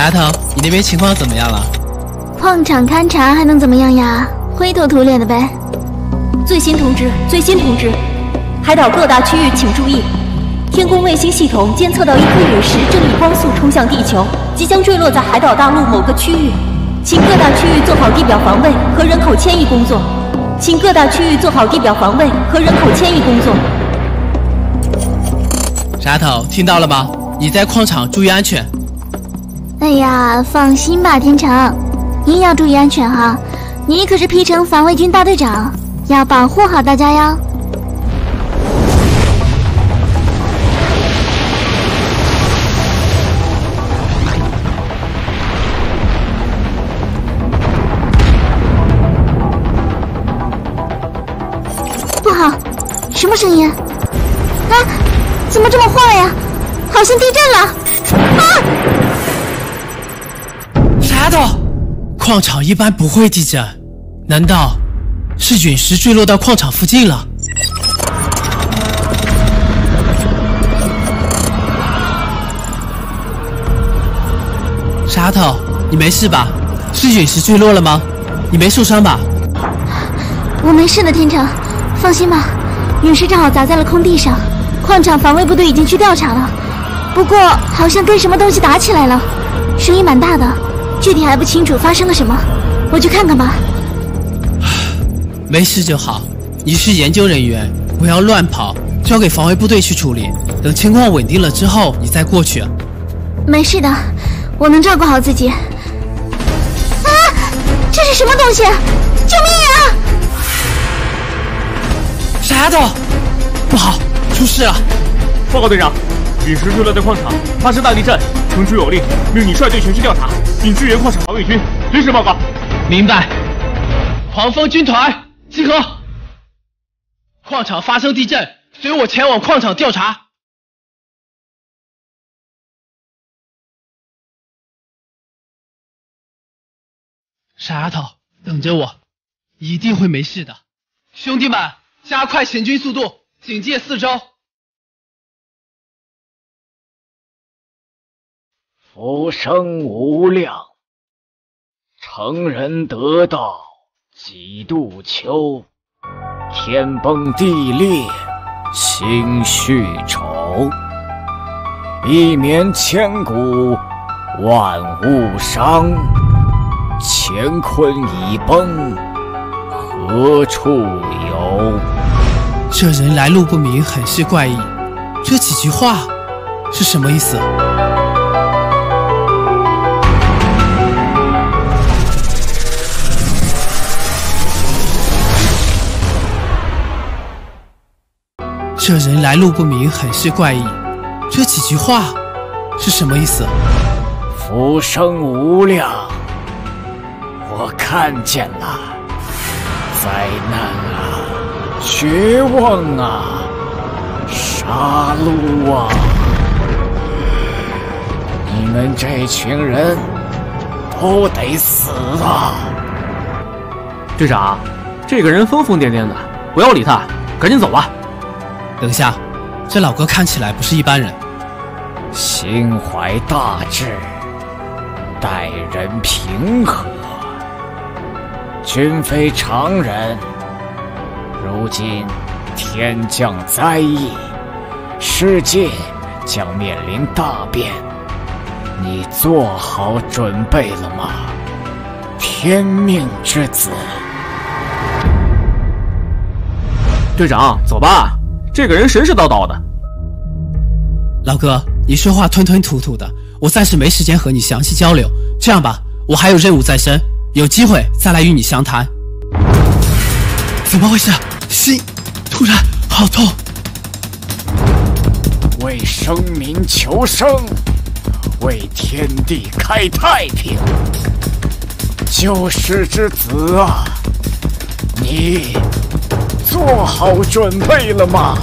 丫头，你那边情况怎么样了？ 矿场勘察还能怎么样呀？灰头土脸的呗。 最新通知，海岛各大区域请注意，天宫卫星系统监测到一颗陨石正以光速冲向地球，即将坠落在海岛大陆某个区域，请各大区域做好地表防卫和人口迁移工作。 傻丫头，听到了吗？你在矿场注意安全。 哎呀，放心吧，天成，你要注意安全哈。你可是披城防卫军大队长，要保护好大家哟。不好，什么声音？啊，怎么这么晃呀？好像地震了！啊！ 傻丫头，矿场一般不会地震，难道是陨石坠落到矿场附近了？傻丫头，你没事吧？是陨石坠落了吗？你没受伤吧？ 我没事的，天成，放心吧。陨石正好砸在了空地上，矿场防卫部队已经去调查了，不过好像跟什么东西打起来了，声音蛮大的，具体还不清楚发生了什么，我去看看吧。 没事就好，你是研究人员，不要乱跑，交给防卫部队去处理。等情况稳定了之后，你再过去。 没事的，我能照顾好自己。啊！这是什么东西？救命啊！ 傻丫头，不好，出事了！ 报告队长，陨石坠落在矿场，发生大地震，城主有令，命你率队前去调查，并支援矿场防卫军，随时报告。 明白。黄蜂军团集合！矿场发生地震，随我前往矿场调查。傻丫头，等着我，一定会没事的。兄弟们，加快行军速度，警戒四周。 福生无量，成人得道几度秋，天崩地裂心绪愁，一绵千古万物伤，乾坤已崩何处有？ 这人来路不明，很是怪异。这几句话是什么意思？这人来路不明，很是怪异。这几句话是什么意思？ 福生无量，我看见了，灾难啊，绝望啊，杀戮啊！你们这群人都得死啊！ 队长，这个人疯疯癫癫的，不要理他，赶紧走吧。 等一下，这老哥看起来不是一般人。 心怀大志，待人平和，均非常人。如今天降灾异，世界将面临大变，你做好准备了吗？天命之子。 队长，走吧，这个人神神叨叨的。 老哥，你说话吞吞吐吐的，我暂时没时间和你详细交流。这样吧，我还有任务在身，有机会再来与你详谈。怎么回事？心突然好痛。 为生民求生，为天地开太平，救世之子啊，你做好准备了吗？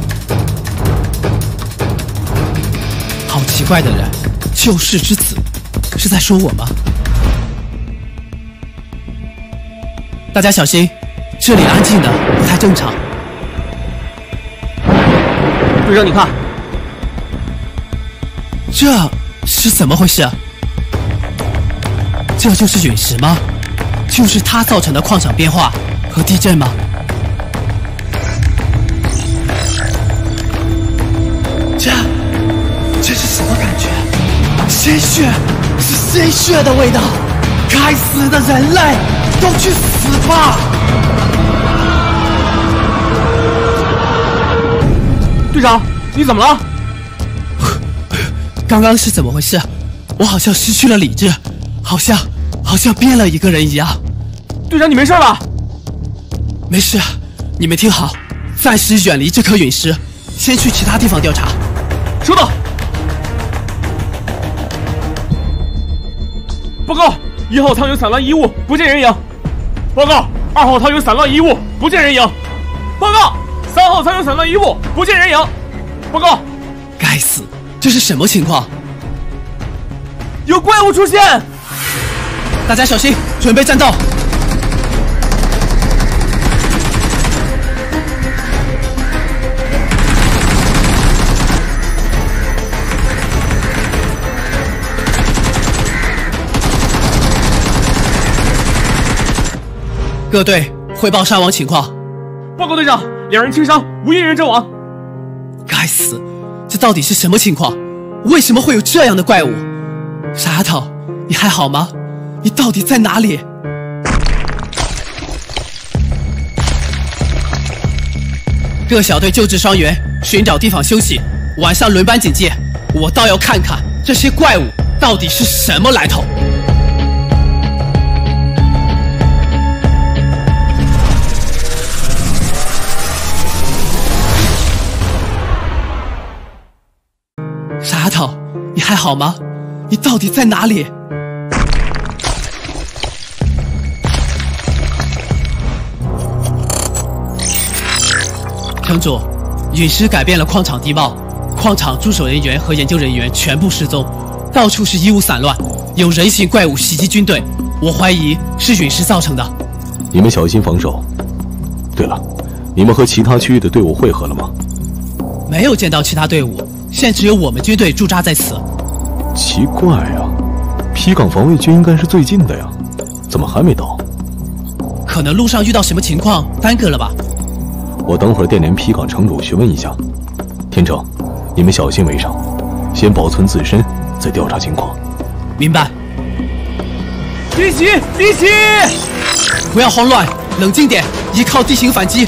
好奇怪的人，救世之子，是在说我吗？大家小心，这里安静的不太正常。 队长，你看， 这是怎么回事？ 这就是陨石吗？就是它造成的矿场变化和地震吗？这是什么感觉？鲜血，是鲜血的味道！该死的人类，都去死吧！ 队长，你怎么了？ 刚刚是怎么回事？我好像失去了理智，好像变了一个人一样。 队长，你没事吧？ 没事，你们听好，暂时远离这颗陨石，先去其他地方调查。 收到。报告，1号舱有散乱衣物，不见人影。报告，2号舱有散乱衣物，不见人影。报告，3号舱有散乱衣物，不见人影。报告， 该死，这是什么情况？ 有怪物出现！ 大家小心，准备战斗！各队汇报伤亡情况。 报告队长，2人轻伤，无一人阵亡。 该死，这到底是什么情况？为什么会有这样的怪物？傻丫头，你还好吗？你到底在哪里？各小队救治伤员，寻找地方休息，晚上轮班警戒。我倒要看看这些怪物到底是什么来头。傻丫头，你还好吗？你到底在哪里？城主，陨石改变了矿场地貌，矿场驻守人员和研究人员全部失踪，到处是衣物散乱，有人形怪物袭击军队，我怀疑是陨石造成的。 你们小心防守。对了，你们和其他区域的队伍会合了吗？ 没有见到其他队伍，现只有我们军队驻扎在此。 奇怪呀，皮港防卫军应该是最近的呀，怎么还没到？ 可能路上遇到什么情况耽搁了吧。 我等会儿电联皮港城主询问一下。天成，你们小心为上，先保存自身，再调查情况。 明白。 离席，离席！ 不要慌乱，冷静点，依靠地形反击。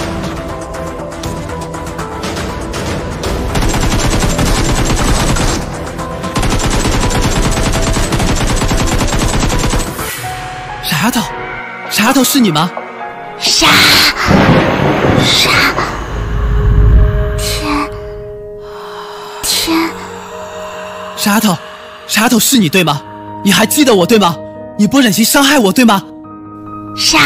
傻丫头，傻丫头是你吗？ 天， 傻丫头，傻丫头是你对吗？你还记得我对吗？你不忍心伤害我对吗？ 杀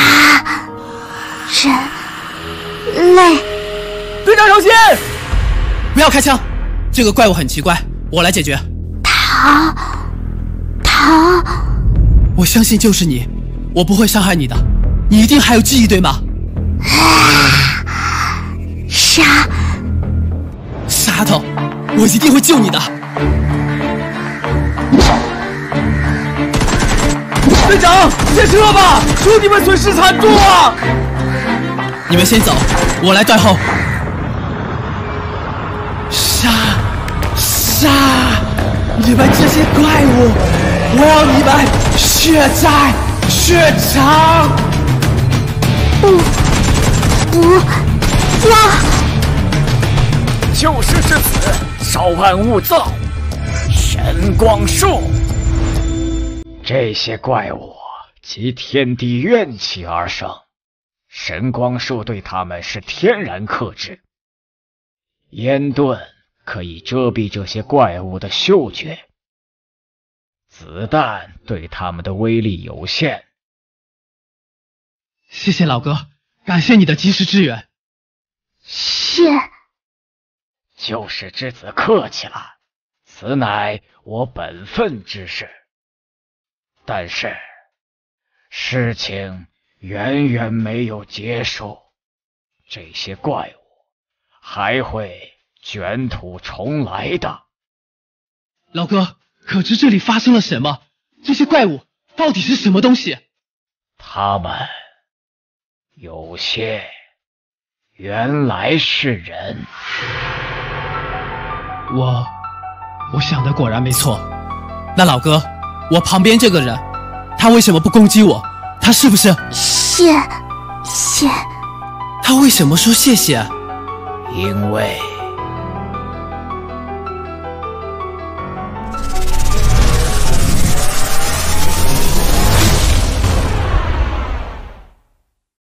人类！ 队长小心！ 不要开枪！这个怪物很奇怪，我来解决。 逃！ 我相信就是你，我不会伤害你的，你一定还有记忆对吗？ 傻丫头，我一定会救你的。 队长，下车吧！兄弟们损失惨重啊！ 你们先走，我来断后。杀！你们这些怪物，我要你们血债血偿！ 不要！ 救世之子，稍安勿躁。神光术，这些怪物集天地怨气而生，神光术对他们是天然克制。烟盾可以遮蔽这些怪物的嗅觉，子弹对他们的威力有限。 谢谢老哥，感谢你的及时支援。 救世之子客气了，此乃我本分之事。但是事情远远没有结束，这些怪物还会卷土重来的。 老哥，可知这里发生了什么？这些怪物到底是什么东西？ 他们有些原来是人。 我想的果然没错。那老哥，我旁边这个人，他为什么不攻击我？他是不是？ 谢。 他为什么说谢谢？ 因为